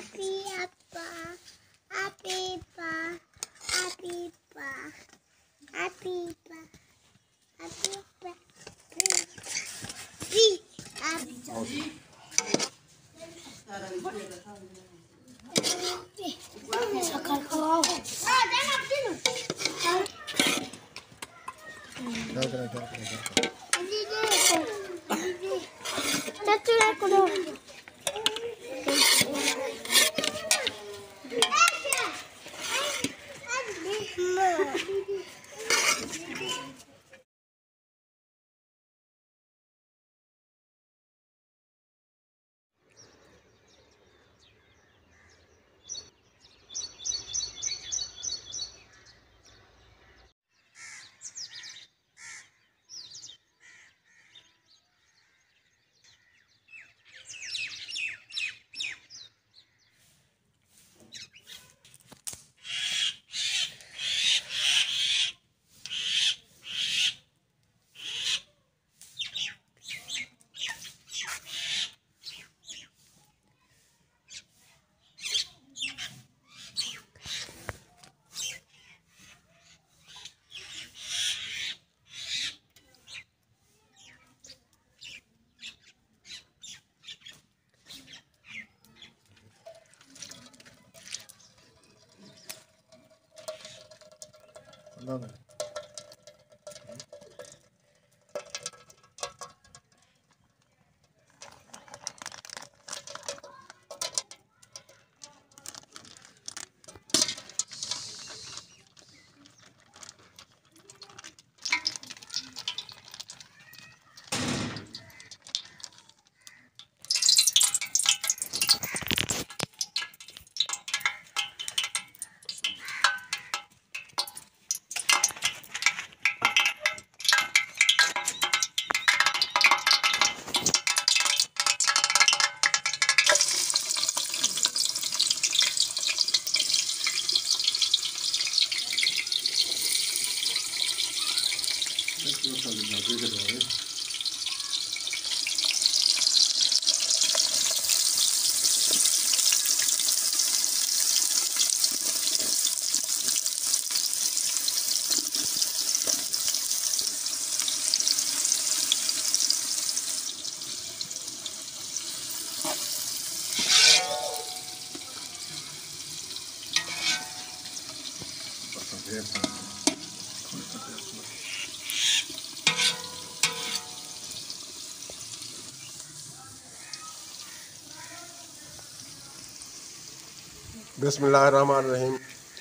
बिस्मिल्लाहिर्रहमानिर्रहीम।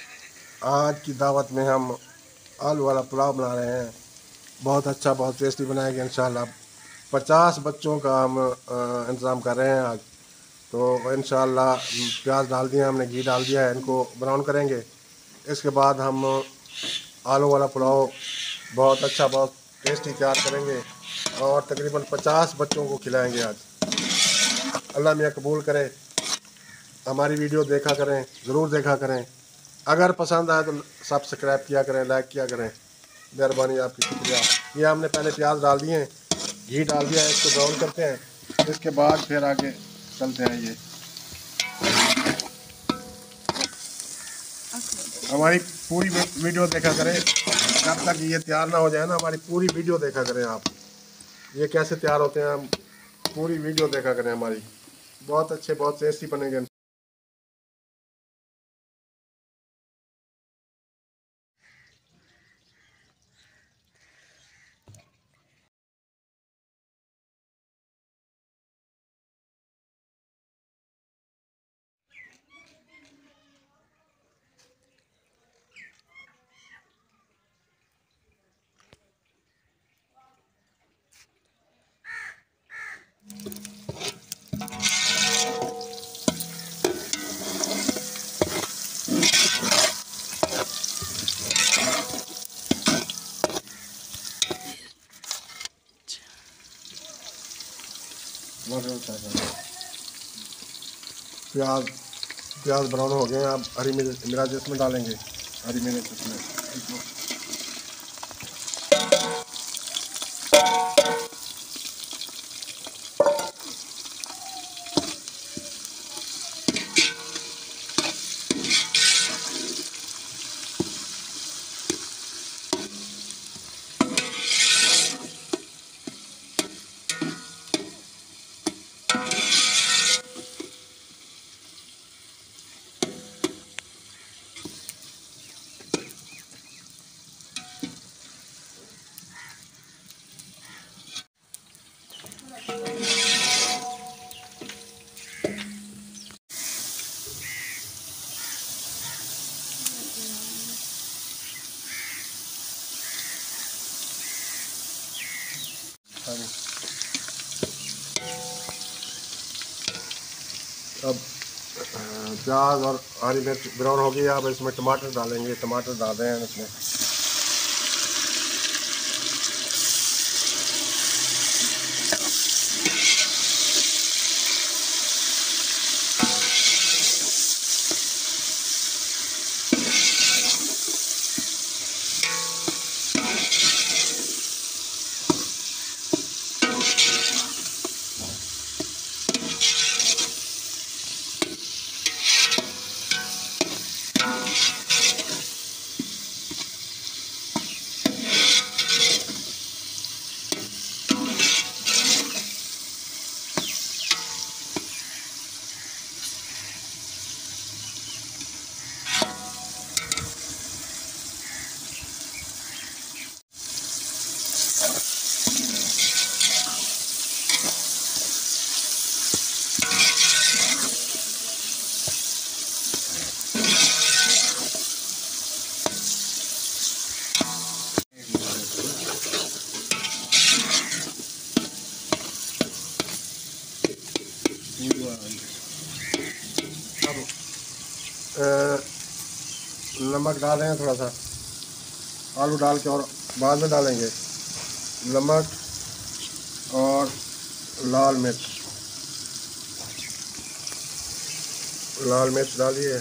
आज की दावत में हम आलू वाला पुलाव बना रहे हैं। बहुत अच्छा, बहुत टेस्टी बनाएंगे इंशाल्लाह। 50 बच्चों का हम इंतज़ाम कर रहे हैं आज। तो इंशाल्लाह प्याज डाल दिया हमने, घी डाल दिया है, इनको ब्राउन करेंगे। इसके बाद हम आलू वाला पुलाव बहुत अच्छा, बहुत टेस्टी तैयार करेंगे और तकरीबन 50 बच्चों को खिलाएंगे आज। अल्लाह मियाँ कबूल करे। हमारी वीडियो देखा करें, ज़रूर देखा करें। अगर पसंद आए तो सब्सक्राइब किया करें, लाइक किया करें। मेहरबानी आपकी, शुक्रिया। ये हमने पहले प्याज डाल दिए हैं, घी डाल दिया है, इसको ब्राउन करते हैं। इसके बाद फिर आगे चलते हैं। ये हमारी पूरी वीडियो देखा करें। जब तक ये तैयार ना हो जाए ना, हमारी पूरी वीडियो देखा करें आप। ये कैसे तैयार होते हैं, हम पूरी वीडियो देखा करें हमारी। बहुत अच्छे, बहुत टेस्टी बनेंगे। प्याज ब्राउन हो गए। अब हरी मिर्च इसमें डालेंगे, हरी मिर्च इसमें। प्याज और हरी मिर्च ब्राउन हो गई। अब इसमें टमाटर डालेंगे, टमाटर डाल रहे हैं इसमें। अब नमक डाल रहे हैं थोड़ा सा, आलू डाल के, और बाद में डालेंगे नमक और लाल मिर्च। लाल मिर्च डालिए।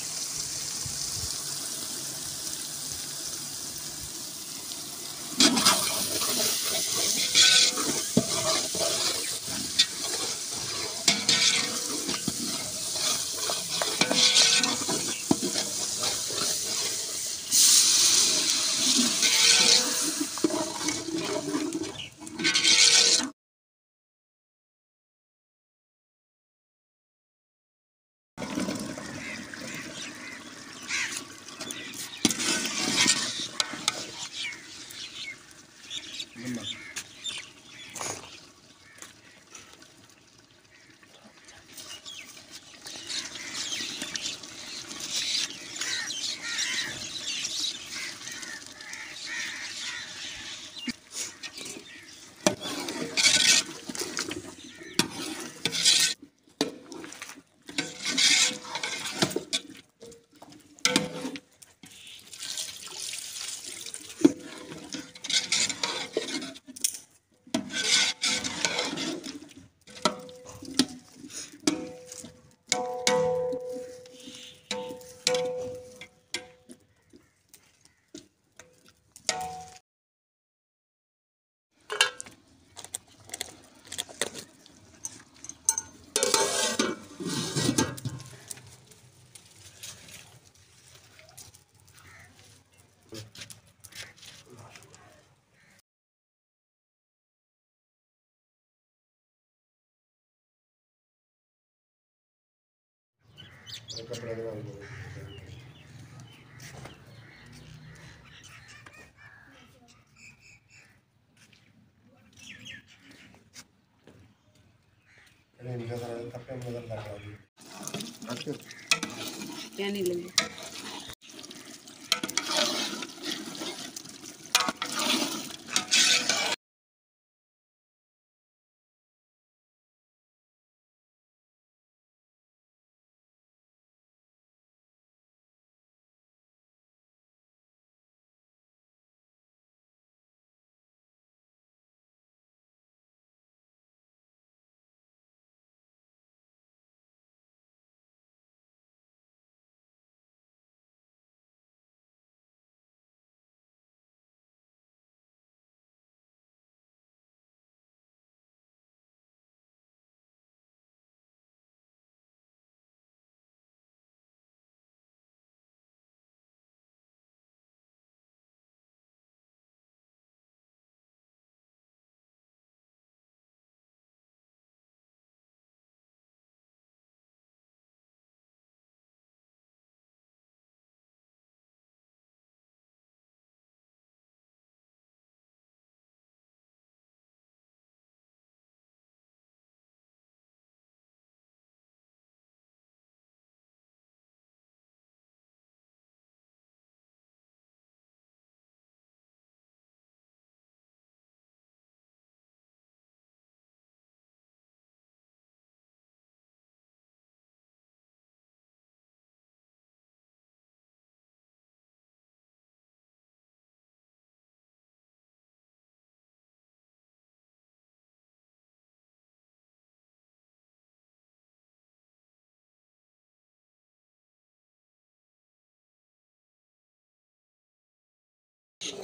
क्या नहीं लगी।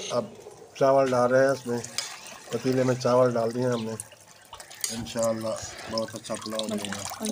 अब चावल डाल रहे हैं इसमें, पतीले में चावल डाल दिए हमने। इंशाअल्लाह बहुत अच्छा पुलाव बनेगा।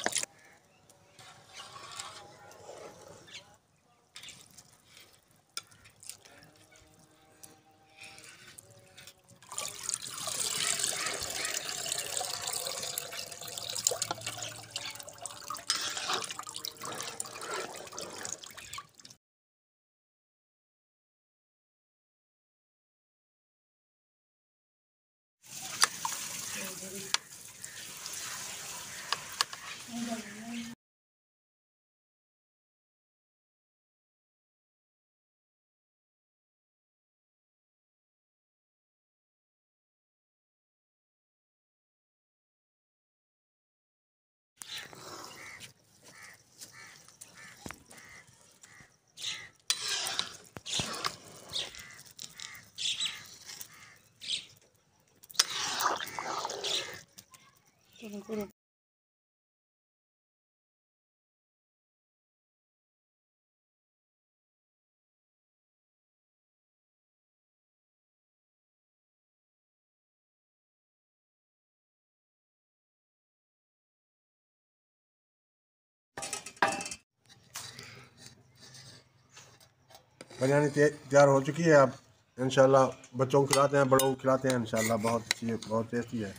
बिरयानी तैयार हो चुकी है। अब इंशाल्लाह बच्चों को खिलाते हैं, बड़ों को खिलाते हैं। इंशाल्लाह बहुत अच्छी है, बहुत टेस्टी है।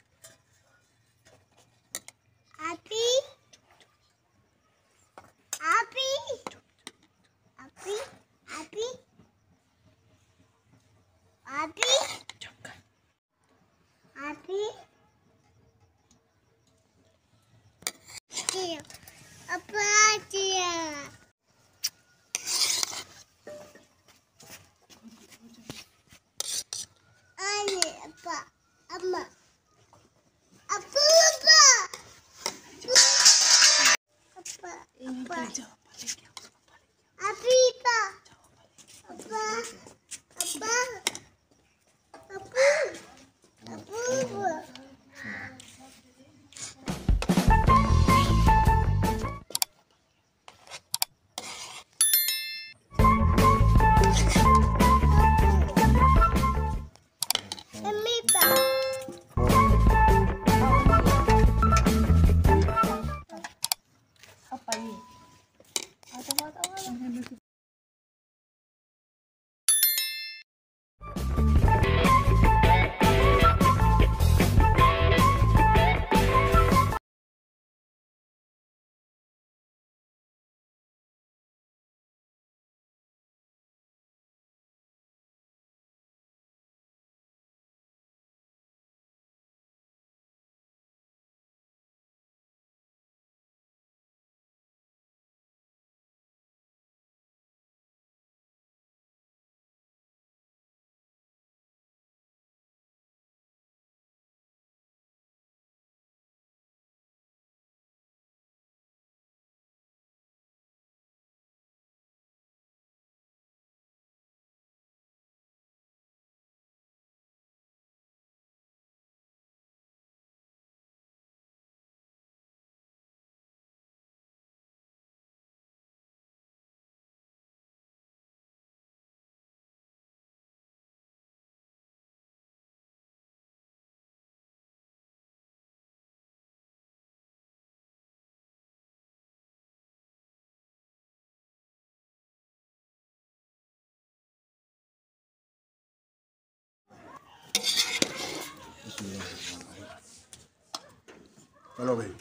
चलो भाई,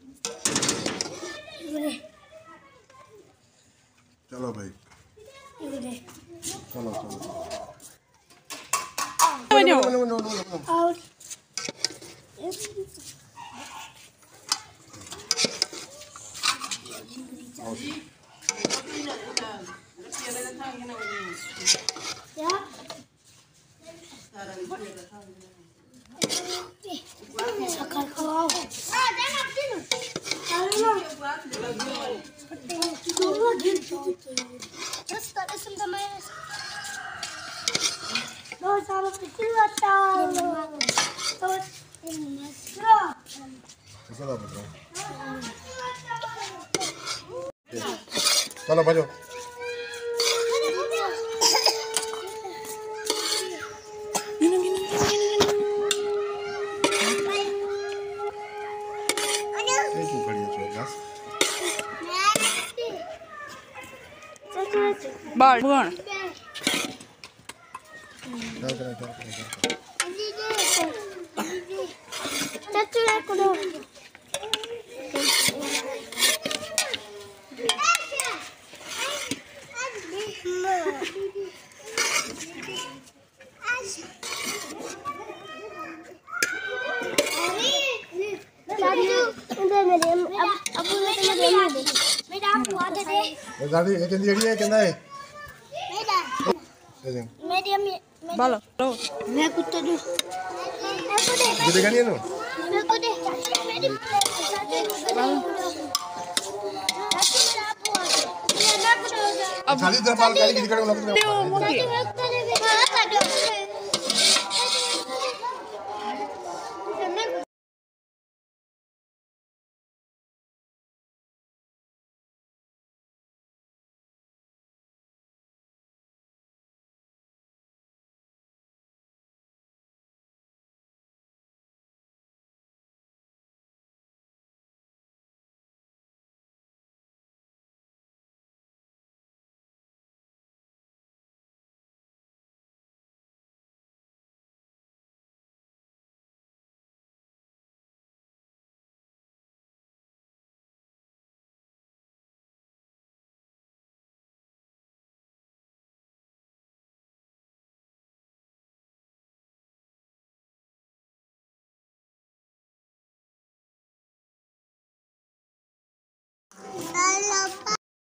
चलो भाई, चलो चलो भाई। बाल भगवान दादी एक इंडिया है कितना है बाल लो मैं कुत्ता दूं जितने गानी है ना मैं को दे मेरी अब साली तरह बाल काली की दिखाने वाला वो मोटी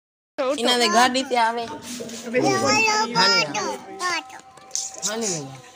इन्होंने गाड़ी से आवे हेलो हानी हानी नहीं